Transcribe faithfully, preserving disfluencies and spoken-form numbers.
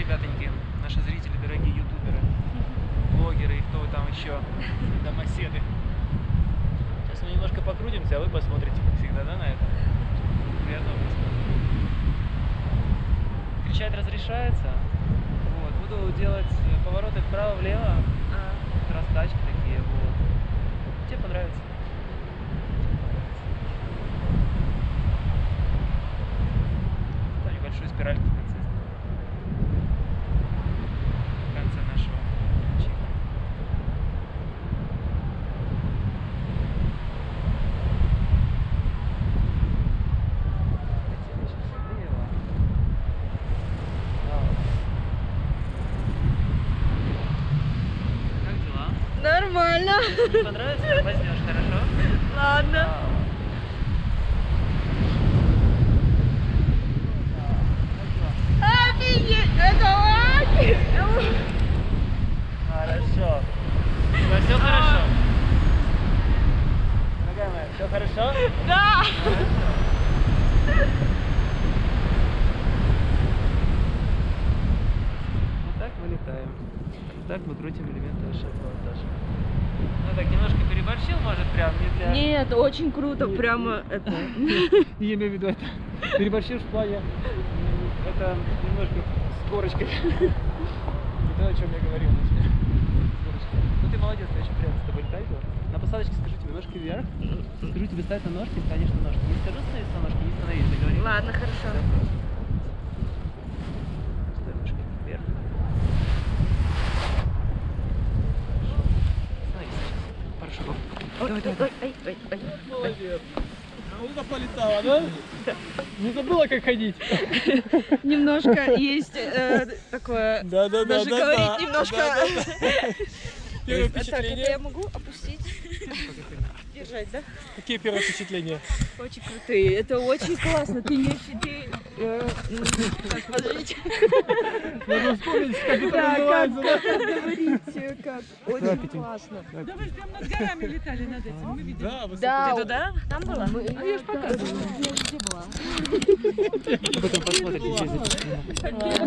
ребятоньки, наши зрители, дорогие ютуберы, блогеры и кто вы там еще, домоседы. Сейчас мы немножко покрутимся, а вы посмотрите, как всегда, да, на это? Приятного просмотра. Кричать разрешается. Вот, буду делать повороты вправо-влево. А. Растачки такие, вот. Тебе понравится. Там небольшую спиральку в конце. В конце нашего чека. Нормально. Тебе понравится? Возьмешь, хорошо? Ладно. Офигеть, это очень. Хорошо. Ну, все хорошо? Дорогая моя, все хорошо? Да. Вот так мы летаем. Вот так мы крутим элементы вашего пилотажа. Ну так, немножко переборщил, может, прям не для... Нет, очень круто, прямо это. Я имею в виду это. Переборщил в плане... Это немножко с горочкой. Не то, о чем я говорил. Ну ты молодец, мне очень приятно с тобой летать было. На посадочке скажу тебе ножки вверх. Скажу тебе встать на ножки, встанешь на ножки. Не скажу становиться на ножки, не становись, договорились? Ладно, хорошо. Ставь ножки вверх. Хорошо. Давай, давай, давай. Ой, ой, ой. Молодец. Вот это полетала, да? Не забыла, как ходить? Немножко есть э, такое, Да, да, да, даже да, говорить да, немножко. да, да, да. Первое Так, это впечатление? я могу опустить? Держать, да? Какие первые впечатления? Очень крутые. Это очень классно. Ты не ты, э, так, подождите. Надо вспомнить, как это Да, называется. как, как говорить, как. Очень Давай, классно. Да вы же прям над горами летали над этим, мы видели. Да, высоко. Да, Ты туда? Там была? А я ж показывала. Я везде была. Потом посмотрите, через эти.